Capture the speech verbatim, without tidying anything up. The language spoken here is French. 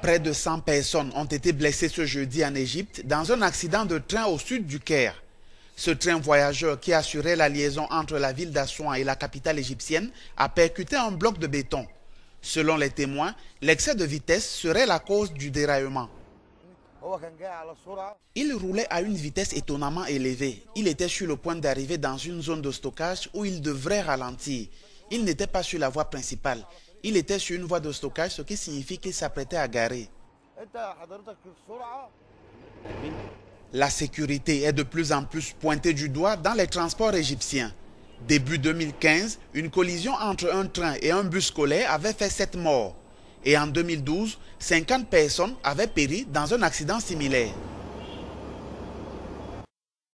Près de cent personnes ont été blessées ce jeudi en Égypte dans un accident de train au sud du Caire. Ce train voyageur qui assurait la liaison entre la ville d'Assouan et la capitale égyptienne a percuté un bloc de béton. Selon les témoins, l'excès de vitesse serait la cause du déraillement. Il roulait à une vitesse étonnamment élevée. Il était sur le point d'arriver dans une zone de stockage où il devrait ralentir. Il n'était pas sur la voie principale. Il était sur une voie de stockage, ce qui signifie qu'il s'apprêtait à garer. La sécurité est de plus en plus pointée du doigt dans les transports égyptiens. Début deux mille quinze, une collision entre un train et un bus scolaire avait fait sept morts. Et en deux mille douze, cinquante personnes avaient péri dans un accident similaire.